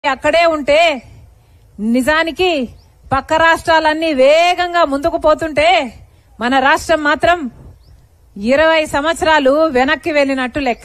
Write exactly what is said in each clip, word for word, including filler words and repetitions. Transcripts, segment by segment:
అక్కడే ఉంటే నిజానికి పక్క రాష్ట్రాలన్నీ వేగంగా ముందుకు పోతుంటే మన రాష్ట్రం మాత్రం ఇరవై సంవత్సరాలు వెనక్కి వెళ్లినట్టు లెక్క.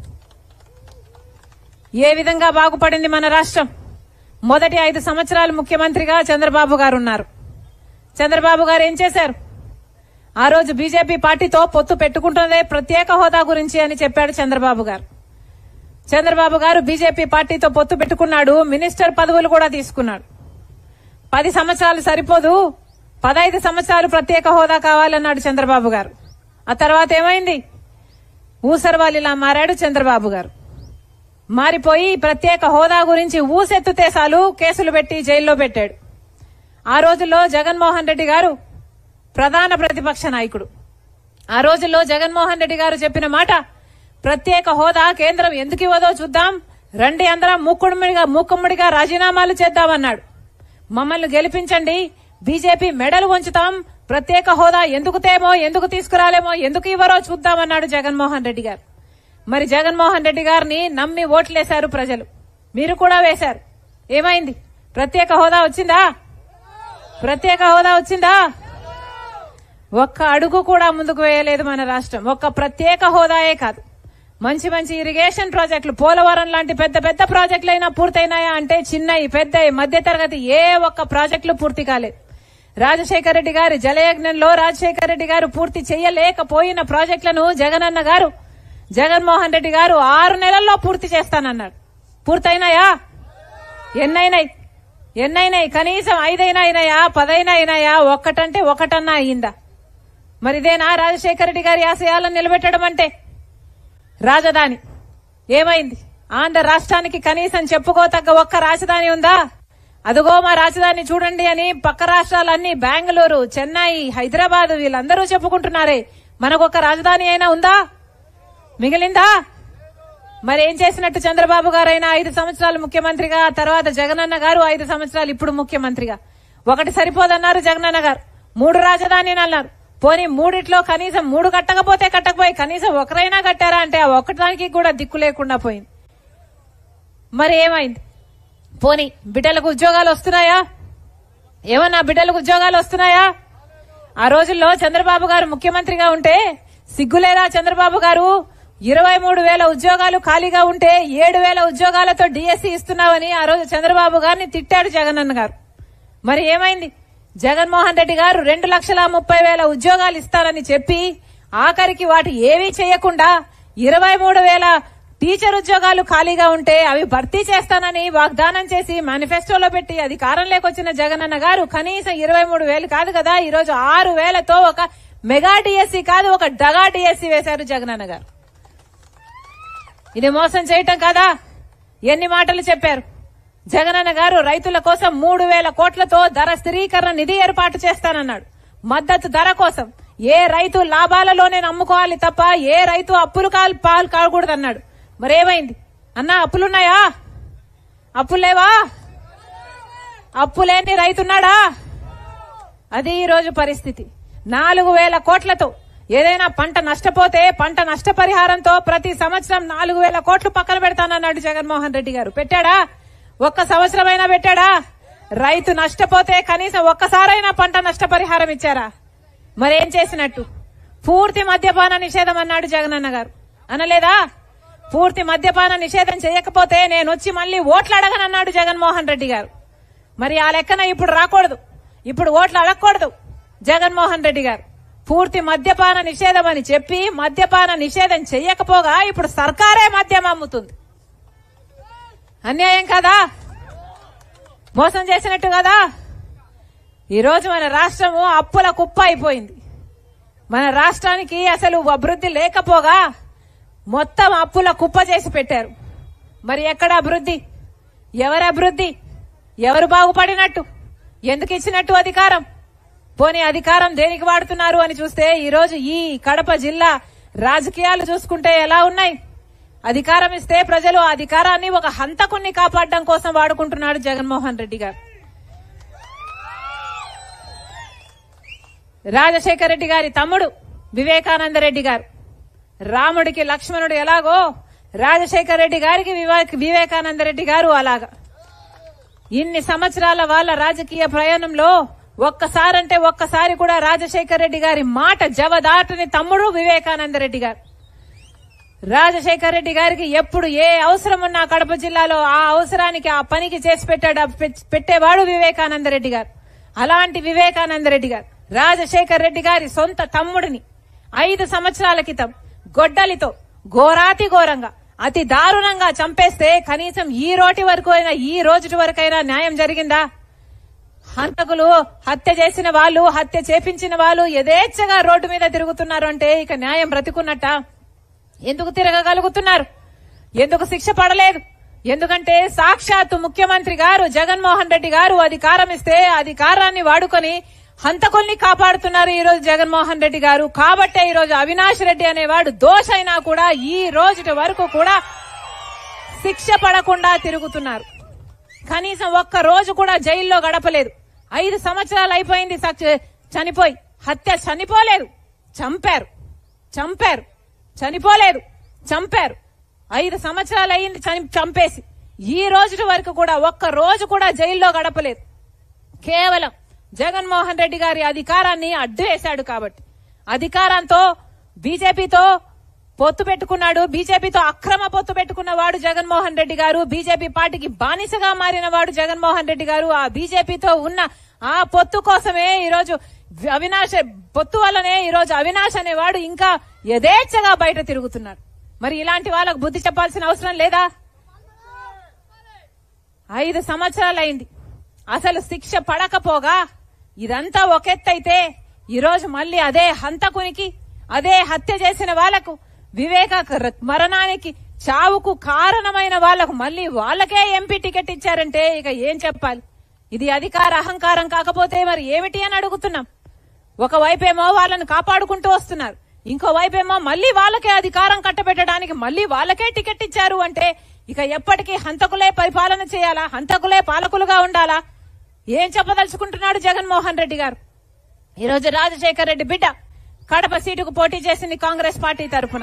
ఏ విధంగా బాగుపడింది మన రాష్ట్రం? మొదటి ఐదు సంవత్సరాలు ముఖ్యమంత్రిగా చంద్రబాబు గారు ఉన్నారు. చంద్రబాబు గారు ఏం చేశారు? ఆ రోజు బీజేపీ పార్టీతో పొత్తు పెట్టుకుంటున్నదే ప్రత్యేక హోదా గురించి అని చెప్పాడు చంద్రబాబు గారు. చంద్రబాబు గారు బీజేపీ పార్టీతో పొత్తు పెట్టుకున్నాడు, మినిస్టర్ పదవులు కూడా తీసుకున్నాడు. పది సంవత్సరాలు సరిపోదు, పదైదు సంవత్సరాలు ప్రత్యేక హోదా కావాలన్నాడు చంద్రబాబు గారు. ఆ తర్వాత ఏమైంది? ఊసరవాలిలా మారాడు చంద్రబాబు గారు. మారిపోయి ప్రత్యేక హోదా గురించి ఊసెత్తుతే చాలు కేసులు పెట్టి జైల్లో పెట్టాడు. ఆ రోజుల్లో జగన్మోహన్ రెడ్డి గారు ప్రధాన ప్రతిపక్ష నాయకుడు. ఆ రోజుల్లో జగన్మోహన్ రెడ్డి గారు చెప్పిన మాట, ప్రత్యేక హోదా కేంద్రం ఎందుకు ఇవ్వదో చూద్దాం, రండి అందరం మూకుమ్మడిగా మూకుమ్మడిగా రాజీనామాలు చేద్దామన్నాడు. మమ్మల్ని గెలిపించండి, బీజేపీ మెడలు వంచుతాం, ప్రత్యేక హోదా ఎందుకు తేమో ఎందుకు తీసుకురాలేమో ఎందుకు ఇవ్వరో చూద్దామన్నాడు జగన్మోహన్ రెడ్డి గారు. మరి జగన్మోహన్ రెడ్డి గారిని నమ్మి ఓట్లేశారు ప్రజలు, మీరు కూడా వేశారు. ఏమైంది? ప్రత్యేక హోదా వచ్చిందా? ప్రత్యేక హోదా వచ్చిందా? ఒక్క అడుగు కూడా ముందుకు వేయలేదు మన రాష్ట్రం. ఒక్క ప్రత్యేక హోదాయే కాదు, మంచి మంచి ఇరిగేషన్ ప్రాజెక్టులు, పోలవరం లాంటి పెద్ద పెద్ద ప్రాజెక్టులు అయినా పూర్తయినాయా అంటే చిన్నవి పెద్దవి మధ్య తరగతి ఏ ఒక్క ప్రాజెక్టులు పూర్తి కాలేదు. రాజశేఖర రెడ్డి గారి జలయజ్ఞంలో రాజశేఖర రెడ్డి గారు పూర్తి చేయలేకపోయిన ప్రాజెక్టులను జగనన్న గారు జగన్మోహన్ రెడ్డి గారు ఆరు నెలల్లో పూర్తి చేస్తానన్నాడు. పూర్తయినాయా? ఎన్నైనాయి? ఎన్నైనాయి? కనీసం ఐదైనా అయినాయా? పదైనా అయినాయా? ఒక్కటంటే ఒకటన్నా అయిందా? మరి ఇదేనా రాజశేఖర రెడ్డి గారి ఆశయాలను నిలబెట్టడం అంటే? రాజధాని ఏమైంది? ఆంధ్ర రాష్ట్రానికి కనీసం చెప్పుకోతగ్గ ఒక్క రాజధాని ఉందా? అదుగో మా రాజధాని చూడండి అని పక్క రాష్ట్రాలన్నీ బెంగళూరు, చెన్నై, హైదరాబాద్ వీళ్ళందరూ చెప్పుకుంటున్నారే, మనకొక రాజధాని అయినా ఉందా? మిగిలిందా? మరి ఏం చేసినట్టు చంద్రబాబు గారైనా ఐదు సంవత్సరాలు ముఖ్యమంత్రిగా, తర్వాత జగనన్న గారు ఐదు సంవత్సరాలు ఇప్పుడు ముఖ్యమంత్రిగా. ఒకటి సరిపోదన్నారు జగనన్న గారు, మూడు రాజధాని అన్నారు. పోనీ మూడిట్లో కనీసం మూడు కట్టకపోతే కట్టకపోయి కనీసం ఒకరైనా కట్టారా అంటే ఆ ఒక్కదానికి కూడా దిక్కు లేకుండా పోయింది. మరి ఏమైంది? పోనీ బిడ్డలకు ఉద్యోగాలు వస్తున్నాయా? ఏమన్నా బిడ్డలకు ఉద్యోగాలు వస్తున్నాయా? ఆ రోజుల్లో చంద్రబాబు గారు ముఖ్యమంత్రిగా ఉంటే సిగ్గులేదా చంద్రబాబు గారు? ఇరవై మూడు వేల ఉద్యోగాలు ఖాళీగా ఉంటే ఏడు వేల ఉద్యోగాలతో డిఎస్సీ ఇస్తున్నావని ఆ రోజు చంద్రబాబు గారిని తిట్టాడు జగనన్న గారు. మరి ఏమైంది? జగన్మోహన్ రెడ్డి గారు రెండు లక్షల ముప్పై వేల ఉద్యోగాలు ఇస్తానని చెప్పి ఆఖరికి వాటి ఏమీ చేయకుండా ఇరవై మూడు వేల టీచర్ ఉద్యోగాలు ఖాళీగా ఉంటే అవి భర్తీ చేస్తానని వాగ్దానం చేసి మేనిఫెస్టోలో పెట్టి అధికారంలోకి వచ్చిన జగనన్న గారు కనీసం ఇరవై మూడు వేలు కాదు కదా, ఈ రోజు ఆరు వేలతో ఒక మెగా డిఎస్సీ కాదు ఒక డగా డిఎస్సీ వేశారు జగనన్న గారు. ఇది మోసం చేయటం కాదా? ఎన్ని మాటలు చెప్పారు జగనన్న గారు? రైతుల కోసం మూడు వేల కోట్లతో ధర స్థిరీకరణ నిధి ఏర్పాటు చేస్తానన్నాడు. మద్దతు ధర కోసం ఏ రైతు లాభాలలోనే నమ్ముకోవాలి తప్ప ఏ రైతు అప్పులు కాలు పాలు కాకూడదన్నాడు. మరేమైంది? అన్నా అప్పులున్నాయా? అప్పులేవా? అప్పులేని రైతున్నాడా? అది ఈ రోజు పరిస్థితి. నాలుగు వేల కోట్లతో ఏదైనా పంట నష్టపోతే పంట నష్టపరిహారంతో ప్రతి సంవత్సరం నాలుగు వేల కోట్లు పక్కన పెడతానన్నాడు జగన్మోహన్ రెడ్డి గారు. పెట్టాడా? ఒక్క సంవత్సరమైనా పెట్టాడా? రైతు నష్టపోతే కనీసం ఒక్కసారైనా పంట నష్టపరిహారం ఇచ్చారా? మరేం చేసినట్టు? పూర్తి మద్యపాన నిషేధం అన్నాడు జగనన్న గారు. అనలేదా? పూర్తి మద్యపాన నిషేధం చేయకపోతే నేను వచ్చి మళ్లీ ఓట్లు అడగనన్నాడు జగన్మోహన్ రెడ్డి గారు. మరి ఆ లెక్కన ఇప్పుడు రాకూడదు, ఇప్పుడు ఓట్లు అడగకూడదు జగన్మోహన్ రెడ్డి గారు. పూర్తి మద్యపాన నిషేధం అని చెప్పి మద్యపాన నిషేధం చెయ్యకపోగా ఇప్పుడు సర్కారే మద్యం అమ్ముతుంది. అన్యాయం కదా? మోసం చేసినట్టు కదా? ఈరోజు మన రాష్ట్రము అప్పుల కుప్ప అయిపోయింది. మన రాష్ట్రానికి అసలు అభివృద్ధి లేకపోగా మొత్తం అప్పుల కుప్ప చేసి పెట్టారు. మరి ఎక్కడ అభివృద్ధి? ఎవరి అభివృద్ధి? ఎవరు బాగుపడినట్టు? ఎందుకు ఇచ్చినట్టు అధికారం? పోనీ అధికారం దేనికి వాడుతున్నారు అని చూస్తే ఈ రోజు ఈ కడప జిల్లా రాజకీయాలు చూసుకుంటే ఎలా ఉన్నాయి? అధికారం ఇస్తే ప్రజలు ఆ అధికారాన్ని ఒక హంతకుణ్ణి కాపాడడం కోసం వాడుకుంటున్నాడు జగన్మోహన్ రెడ్డి గారు. రాజశేఖర రెడ్డి గారి తమ్ముడు వివేకానంద రెడ్డి గారు, రాముడికి లక్ష్మణుడు ఎలాగో రాజశేఖర రెడ్డి గారికి వివేకానంద రెడ్డి గారు అలాగా ఇన్ని సంవత్సరాల వాళ్ళ రాజకీయ ప్రయాణంలో ఒక్కసారంటే ఒక్కసారి కూడా రాజశేఖర్ రెడ్డి గారి మాట జవదాటని తమ్ముడు వివేకానంద రెడ్డి గారు. రాజశేఖర్ రెడ్డి గారికి ఎప్పుడు ఏ అవసరం ఉన్నా కడప జిల్లాలో ఆ అవసరానికి ఆ పనికి చేసి పెట్టాడు పెట్టేవాడు వివేకానంద రెడ్డి గారు. అలాంటి వివేకానంద రెడ్డి గారు రాజశేఖర్ రెడ్డి గారి సొంత తమ్ముడిని ఐదు సంవత్సరాల క్రితం గొడ్డలితో ఘోరాతి ఘోరంగా అతి దారుణంగా చంపేస్తే కనీసం ఈ రోటి వరకు అయినా ఈ రోజు వరకైనా న్యాయం జరిగిందా? హంతకులు హత్య చేసిన వాళ్ళు హత్య చేపించిన వాళ్ళు యథేచ్ఛగా రోడ్డు మీద తిరుగుతున్నారు అంటే ఇక న్యాయం బ్రతికున్నట్ట? ఎందుకు తిరగగలుగుతున్నారు? ఎందుకు శిక్ష పడలేదు? ఎందుకంటే సాక్షాత్తు ముఖ్యమంత్రి గారు జగన్మోహన్ రెడ్డి గారు అధికారం ఇస్తే అధికారాన్ని వాడుకొని హంతకుల్ని కాపాడుతున్నారు ఈ రోజు జగన్మోహన్ రెడ్డి గారు. కాబట్టే ఈ రోజు అవినాష్ రెడ్డి అనేవాడు దోషైనా కూడా ఈ రోజు వరకు కూడా శిక్ష పడకుండా తిరుగుతున్నారు. కనీసం ఒక్క రోజు కూడా జైల్లో గడపలేదు. ఐదు సంవత్సరాలు అయిపోయింది చనిపోయి. హత్య చనిపోలేదు, చంపారు చంపారు చనిపోలేదు, చంపారు. ఐదు సంవత్సరాలు అయింది చంపేసి ఈ రోజు వరకు కూడా ఒక్క రోజు కూడా జైల్లో గడపలేదు. కేవలం జగన్మోహన్ రెడ్డి గారి అధికారాన్ని అడ్డు వేశాడు కాబట్టి అధికారంతో బీజేపీతో పొత్తు పెట్టుకున్నాడు. బీజేపీతో అక్రమ పొత్తు పెట్టుకున్న వాడు జగన్మోహన్ రెడ్డి గారు. బీజేపీ పార్టీకి బానిసగా మారిన వాడు జగన్మోహన్ రెడ్డి గారు. ఆ బీజేపీతో ఉన్న ఆ పొత్తు కోసమే ఈరోజు అవినాష్ పొత్తు వల్లనే ఈరోజు అవినాష్ అనేవాడు ఇంకా యథేచ్ఛగా బయట తిరుగుతున్నాడు. మరి ఇలాంటి వాళ్ళకు బుద్ధి చెప్పాల్సిన అవసరం లేదా? ఐదు సంవత్సరాలు అయింది, అసలు శిక్ష పడకపోగా ఇదంతా ఒకెత్తైతే ఈరోజు మళ్లీ అదే హంతకునికి అదే హత్య చేసిన వాళ్లకు వివేక మరణానికి చావుకు కారణమైన వాళ్లకు మళ్లీ వాళ్లకే ఎంపీ టికెట్ ఇచ్చారంటే ఇక ఏం చెప్పాలి? ఇది అధికార అహంకారం కాకపోతే మరి ఏమిటి అని అడుగుతున్నాం. ఒకవైపేమో వాళ్ళని కాపాడుకుంటూ వస్తున్నారు, ఇంకోవైపేమో మళ్లీ వాళ్ళకే అధికారం కట్టబెట్టడానికి మళ్లీ వాళ్ళకే టికెట్ ఇచ్చారు అంటే ఇక ఎప్పటికీ హంతకులే పరిపాలన చేయాలా? హంతకులే పాలకులుగా ఉండాలా? ఏం చెప్పదలుచుకుంటున్నాడు జగన్మోహన్ రెడ్డి గారు? ఈరోజు రాజశేఖర్ రెడ్డి బిడ్డ కడప సీటుకు పోటీ చేసింది కాంగ్రెస్ పార్టీ తరఫున.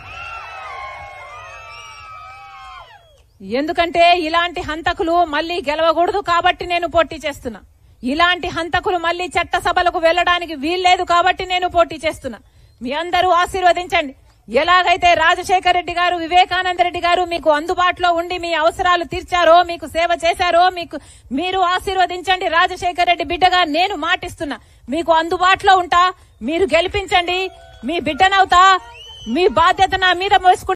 ఎందుకంటే ఇలాంటి హంతకులు మళ్లీ గెలవకూడదు కాబట్టి నేను పోటీ చేస్తున్నా. ఇలాంటి హంతకులు మళ్లీ చట్టసభలకు వెళ్లడానికి వీల్లేదు కాబట్టి నేను పోటీ చేస్తున్నా. మీ అందరూ ఆశీర్వదించండి. ఎలాగైతే రాజశేఖర్ రెడ్డి గారు వివేకానంద రెడ్డి గారు మీకు అందుబాటులో ఉండి మీ అవసరాలు తీర్చారో, మీకు సేవ చేశారో, మీకు మీరు ఆశీర్వదించండి. రాజశేఖర్ రెడ్డి బిడ్డగా నేను మాటిస్తున్నా, మీకు అందుబాటులో ఉంటా. మీరు గెలిపించండి, మీ బిడ్డనవుతా, మీ బాధ్యత నా మీద మోసుకుంటా.